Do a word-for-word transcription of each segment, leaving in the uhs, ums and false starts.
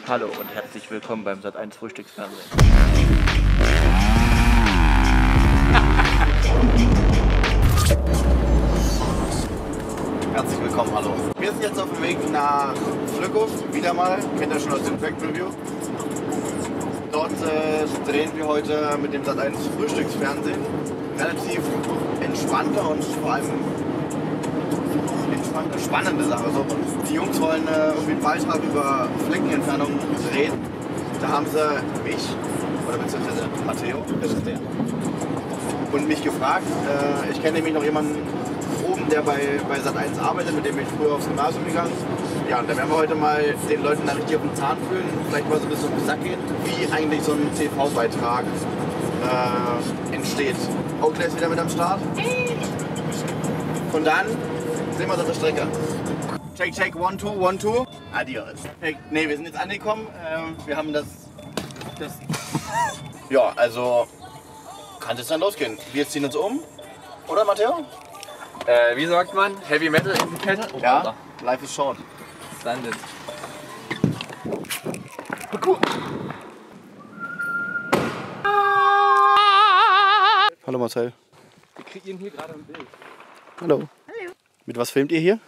Hallo und herzlich willkommen beim Sat eins Frühstücksfernsehen. Herzlich willkommen, hallo. Wir sind jetzt auf dem Weg nach Flückhof, wieder mal, kennt ihr schon aus dem Fact Review. Dort äh, drehen wir heute mit dem Sat eins Frühstücksfernsehen. Relativ entspannte und vor allem entspannte, spannende Sache. Also, die Jungs wollen äh, irgendwie einen Beitrag über Fleckenentfernung drehen. Da haben sie mich, oder beziehungsweise Matteo, das ist der, und mich gefragt. Äh, ich kenne nämlich noch jemanden oben, der bei, bei Sat eins arbeitet, mit dem bin ich früher aufs Gymnasium gegangen. Ja, und da werden wir heute mal den Leuten da richtig auf den Zahn fühlen, vielleicht mal so ein bisschen auf den Sack gehen, wie eigentlich so ein T V-Beitrag äh, entsteht. Oakley ist wieder mit am Start. Und dann sehen wir uns auf der Strecke. Check, check, one, two, one, two. Adios. Hey, ne, wir sind jetzt angekommen. Ähm, wir haben das, das... Ja, also kann es dann losgehen. Wir ziehen uns um. Oder, Matteo? Äh, wie sagt man? Heavy Metal in die Kette? Oh, ja, life is short. Standard. Cool. Hallo Marcel. Wir kreieren hier gerade ein Bild. Hallo. Hallo. Mit was filmt ihr hier?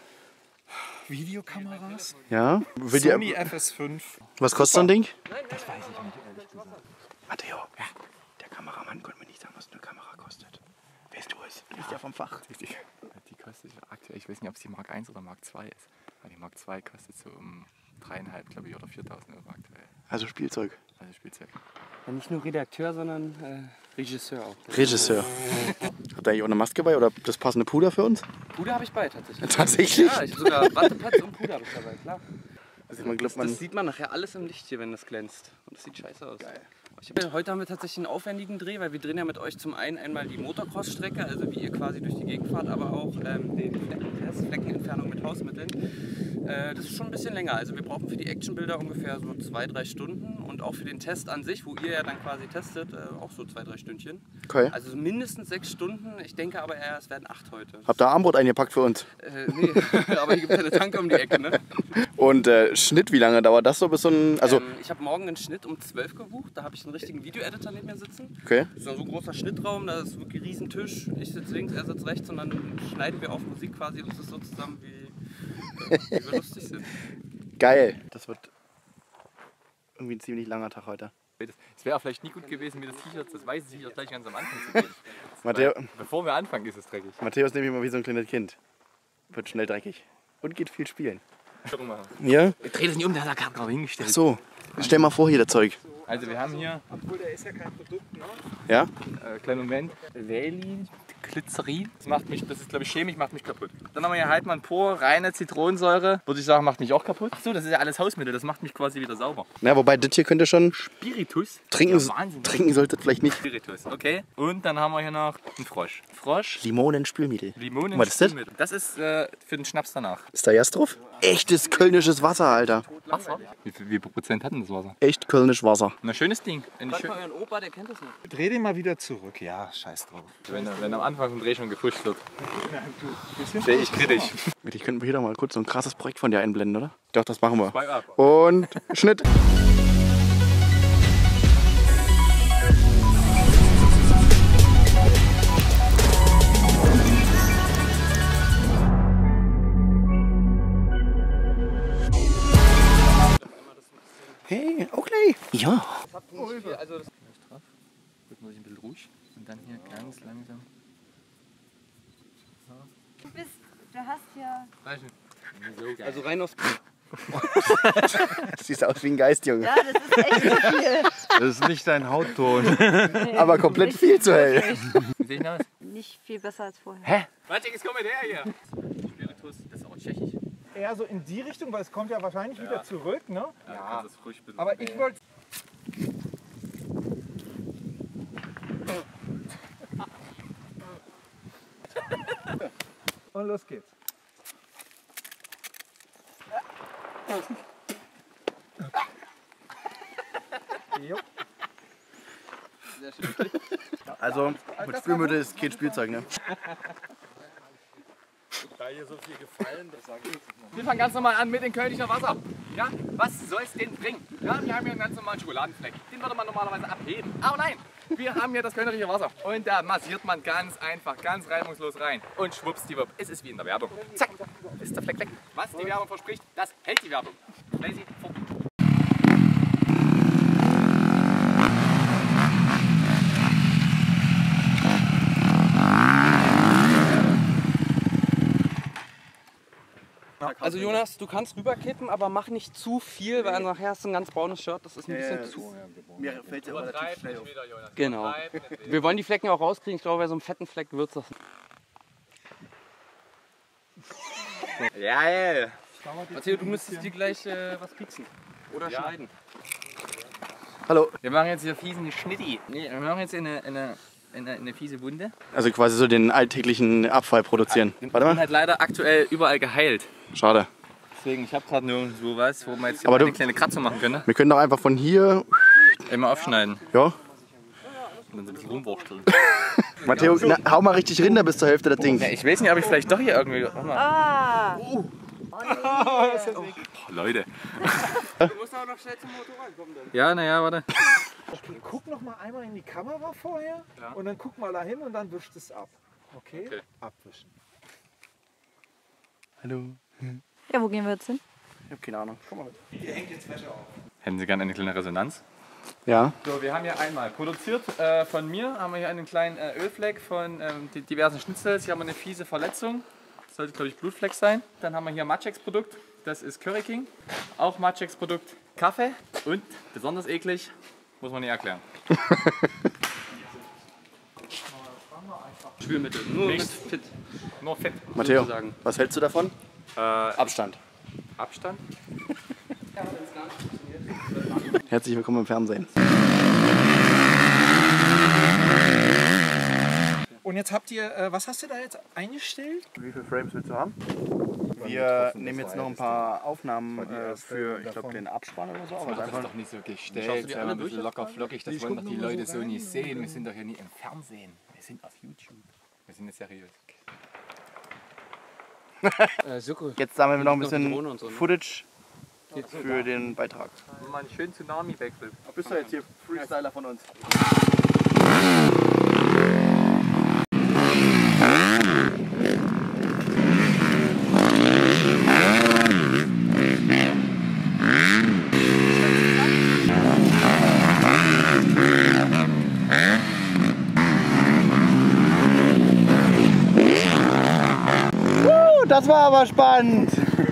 Videokameras. Ja. Will Sony ihr, F S fünf. was kostet so ein Ding? Das weiß ich nicht, ehrlich gesagt. Matteo, ja. Der Kameramann konnte mir nicht sagen, was eine Kamera kostet. Weißt du es? Du bist ja vom Fach. Die, die kostet aktuell, ich weiß nicht, ob es die Mark eins oder Mark zwei ist. Aber die Mark zwei kostet so um dreieinhalb, glaube ich, oder viertausend Euro aktuell. Also Spielzeug. Also Spielzeug. Ja, nicht nur Redakteur, sondern äh, Regisseur auch. Regisseur. Habt ihr eigentlich auch eine Maske bei oder das passende Puder für uns? Puder habe ich bei tatsächlich. Tatsächlich? Ja, ich habe sogar Wattepads und Puder hab ich dabei, klar. Also man glaubt, Das, man das sieht man nachher alles im Licht hier, wenn das glänzt. Und das sieht scheiße aus. Geil. Ich hab ja, heute haben wir tatsächlich einen aufwendigen Dreh, weil wir drehen ja mit euch zum einen einmal die Motocross-Strecke, also wie ihr quasi durch die Gegend fahrt, aber auch ähm, den Fleckentest, Fleckenentfernung mit Hausmitteln. Äh, das ist schon ein bisschen länger. Also wir brauchen für die Actionbilder ungefähr so zwei, drei Stunden und auch für den Test an sich, wo ihr ja dann quasi testet, äh, auch so zwei, drei Stündchen. Okay. Also mindestens sechs Stunden. Ich denke aber eher, es werden acht heute. Habt ihr Armbrot eingepackt für uns? Äh, nee, aber hier gibt es ja eine Tanke um die Ecke, ne? Und äh, Schnitt, wie lange dauert das so bis so ein... Also, ähm, ich habe morgen einen Schnitt um zwölf gebucht. Da habe ich einen richtigen Video-Editor neben mir sitzen. okay. Das ist so ein großer Schnittraum, da ist wirklich ein riesen Tisch. Ich sitze links, er sitzt rechts und dann schneiden wir auf Musik quasi uns das so zusammen, wie, äh, wie wir lustig sind. Geil. Das wird irgendwie ein ziemlich langer Tag heute. Es wäre vielleicht nie gut gewesen, mir das T-Shirt, das weiße T-Shirt gleich ganz am Anfang zu geben. Matteo, Weil, bevor wir anfangen, ist es dreckig. Matteo ist nämlich immer wie so ein kleines Kind. Wird schnell dreckig. Und geht viel spielen. Guck mal. Ja? Dreh das nicht um, der hat da gerade hingestellt. Ach so. Stell mal vor hier das Zeug. Also wir haben hier, Obwohl, der ist ja kein Produkt, ne? Ja? äh, kleinen Moment, Valin, Glycerin. Das macht mich, das ist glaube ich chemisch, macht mich kaputt. Dann haben wir hier Heidmann pur, reine Zitronensäure. Würde ich sagen, macht mich auch kaputt. Ach so, das ist ja alles Hausmittel, das macht mich quasi wieder sauber. Na, wobei das hier könnte schon Spiritus. trinken. Ja, Wahnsinn. Trinken solltet vielleicht nicht. Spiritus, okay. Und dann haben wir hier noch einen Frosch. Frosch, Limonenspülmittel. Limonen, Was ist das? Spülmittel. Das ist äh, für den Schnaps danach. Ist da Jas drauf? Echtes kölnisches Wasser, Alter. Wasser? Wie viel, wie viel Prozent hat denn das Wasser? Echt kölnisch Wasser. Na, schönes Ding. Wenn, ich Fragt schön, mal euren Opa, der kennt das nicht. Dreh den mal wieder zurück. Ja, scheiß drauf. wenn, wenn am Anfang vom Dreh schon gefuscht wird, sehe ich kritisch. Ich könnte hier doch mal kurz so ein krasses Projekt von dir einblenden, oder? Doch, das machen wir. Zwei ab. Und Schnitt. Hey, Oakley. Ja. Also das Drauf. Wird man sich ein bisschen ruhig und dann hier ganz langsam. Du bist, du hast ja... Also rein aus... Siehst aus wie ein Geist, Junge. Ja, das ist echt so viel. Das ist nicht dein Hautton. Aber komplett viel zu hell. Wie sehe ich aus? Nicht viel besser als vorher. Hä? Warte, jetzt komm mal her hier. Spiritus, das ist auch tschechisch. Eher so in die Richtung, weil es kommt ja wahrscheinlich wieder zurück, ne? Ja, das ist frisch. Bisschen Aber ich wollte... Und los geht's. Jo. Also, mit Spülmittel ist kein Spielzeug, ne? Wir fangen ganz normal an mit dem Kölnischer Wasser. Ja, was soll es denn bringen? Ja, wir haben hier einen ganz normalen Schokoladenfleck. Den würde man normalerweise abheben. Aber nein, wir haben hier das kölnerische Wasser. Und da massiert man ganz einfach, ganz reibungslos rein. Und schwuppsdiwupp, es ist wie in der Werbung. Zack, ist der Fleck weg. Was die Werbung verspricht, das hält die Werbung. Lazy, fort. Also Jonas, du kannst rüberkippen, aber mach nicht zu viel, weil nachher hast du ein ganz braunes Shirt. Das ist ein bisschen zu... Mir fällt es ja relativ schnell auf. Genau. Wir wollen die Flecken auch rauskriegen. Ich glaube, bei so einem fetten Fleck wird es das. Geil. Matteo, du müsstest dir gleich äh, was pieksen. Oder Ja. schneiden. Hallo. Wir machen jetzt hier fiesen Schnitti. Nee, wir machen jetzt eine, eine, eine, eine fiese Wunde. Also quasi so den alltäglichen Abfall produzieren. Den Warte bin mal. halt leider aktuell überall geheilt. Schade. Deswegen, ich habe gerade nirgendwo was, wo man jetzt hier Aber eine du- kleine Kratzer machen könnte. Wir können doch einfach von hier. Immer aufschneiden Ja. und dann so ein bisschen rumwursteln. Matteo, na, hau mal richtig Rinder bis zur Hälfte das Ding. Ja, ich weiß nicht, ob ich vielleicht doch hier irgendwie... Warte mal. Ah, Oh, Leute. Du musst aber noch schnell zum Motorrad kommen dann. Ja, naja, warte. Guck noch mal einmal in die Kamera vorher Ja. und dann guck mal dahin und dann wischt es ab. Okay? Okay. Abwischen. Hallo. ja, wo gehen wir jetzt hin? Ich hab keine Ahnung. Komm mal. Hätten Sie gerne eine kleine Resonanz? Ja. So, wir haben hier einmal produziert äh, von mir, haben wir hier einen kleinen äh, Ölfleck von ähm, die diversen Schnitzels. Hier haben wir eine fiese Verletzung. Das sollte, glaube ich, Blutfleck sein. Dann haben wir hier Matchex Produkt. Das ist Curry King. Auch Matchex Produkt Kaffee. Und besonders eklig, muss man nicht erklären. Spülmittel. Nur Nichts. mit Fit. Nur Fett. Matteo, sozusagen. was hältst du davon? Äh, Abstand. Abstand. Herzlich willkommen im Fernsehen. Und jetzt habt ihr, äh, was hast du da jetzt eingestellt? Wie viele Frames willst du haben? Wir nehmen jetzt noch ein paar Aufnahmen äh, für, ich glaube, den Abspann oder so. Aber Das einfach ist doch nicht so Schaust du gestellt, die sei alle mal ein durch bisschen locker flockig, das wollen doch die Leute so nicht sehen. Wir sind doch ja nie im Fernsehen, wir sind auf YouTube. Wir sind jetzt seriös. Äh, Soko. Jetzt sammeln wir noch ein Noch die Drohne bisschen und so, ne? Footage für den Beitrag. Mal einen schönen Tsunami-Wechsel. Bist du jetzt hier Freestyler von uns? Uh, das war aber spannend.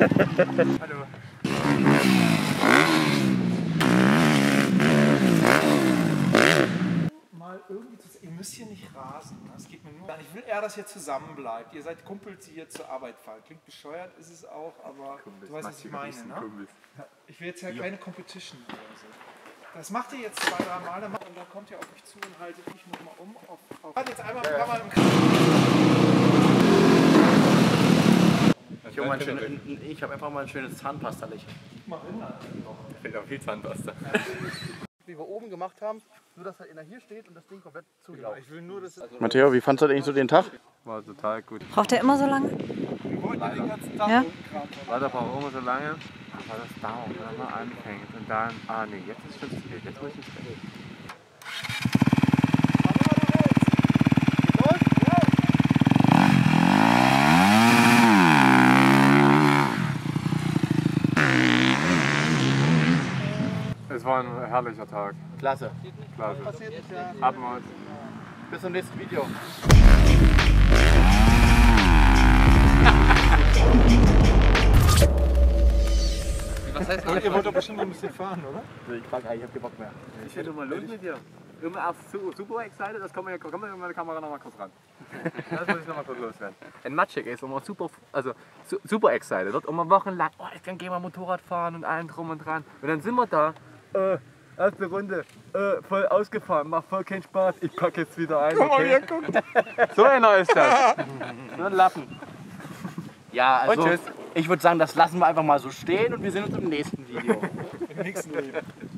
Mal irgendwie zu, ihr müsst hier nicht rasen. Ne? Es geht mir nur. Ich will eher, dass ihr zusammen bleibt. Ihr seid Kumpels, die hier zur Arbeit fahren. Klingt bescheuert, ist es auch, aber du weißt, was ich meine. Ne? Ich will jetzt ja keine Competition oder so. Das macht ihr jetzt zwei, drei Mal, dann macht- und dann kommt ihr auf mich zu und haltet mich nochmal um. Auf, auf. Warte jetzt einmal ein paar Mal im Kreis. Ich habe schön, ich hab einfach mal ein schönes Zahnpasta-Lächeln. Ich finde auch viel Zahnpasta. Wie wir oben gemacht haben, nur dass er einer hier steht und das Ding komplett zulaufen. Ich will nur, dass es. Matteo, wie fandst du eigentlich so den Tag? War total gut. Braucht er immer so lange? Wir wollten ja den ganzen Tag Ja? rumkramen. Leider braucht auch immer so lange, aber das dauert, wenn man anfängt und dann, ah nee, jetzt ist schon zu spät, jetzt muss ich ins Bett. Es war ein herrlicher Tag. Klasse. Klasse. Passiert ist ja. Haben wir uns. Bis zum nächsten Video. Was heißt Ihr wollt doch bestimmt noch ein bisschen fahren, oder? Ich frag, ich hab keinen Bock mehr. Ich hätte mal los mit dir. Immer erst su- super excited, das kommt mir kommt mir meine Kamera noch mal kurz ran. Das muss ich noch mal kurz loswerden. Ein Matschek ist immer super, also su super excited. Dort immer wochenlang, oh, ich kann gehen mal Motorrad fahren und allem drum und dran. Und dann sind wir da, äh, erste Runde, äh, voll ausgefahren, macht voll keinen Spaß. Ich packe jetzt wieder ein. Okay? So einer ist das. Nur ein Lappen. Ja, also Und tschüss. ich würde sagen, das lassen wir einfach mal so stehen und wir sehen uns im nächsten Video. Im nächsten Leben.